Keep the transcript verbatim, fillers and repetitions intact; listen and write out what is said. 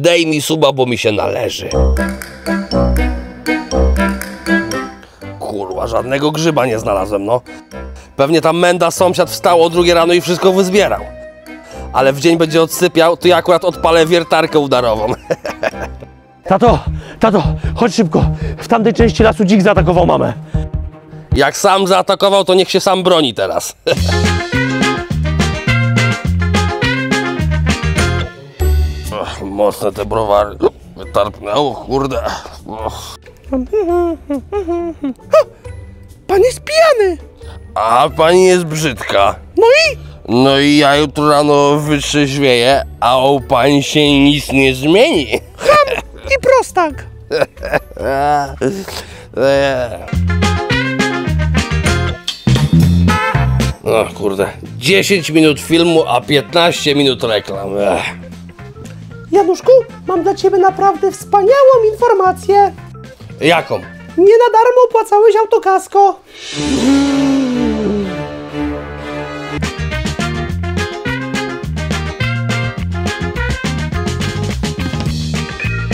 dej mi suba, bo mi się należy. Kurwa, żadnego grzyba nie znalazłem, no. Pewnie tam menda sąsiad wstał o drugie rano i wszystko wyzbierał. Ale w dzień będzie odsypiał, to ja akurat odpalę wiertarkę udarową. Tato, tato, chodź szybko. W tamtej części lasu dzik zaatakował mamę. Jak sam zaatakował, to niech się sam broni teraz. Och, mocne te browary. Wytarpnęło, kurde. Och. Pan jest pijany! A pani jest brzydka. No i? No i ja jutro rano wytrzeźwieję, a u pani się nic nie zmieni. Ham i prostak! No kurde, dziesięć minut filmu, a piętnaście minut reklam. Ech. Januszku, mam dla ciebie naprawdę wspaniałą informację. Jaką? Nie na darmo opłacałeś autokasko.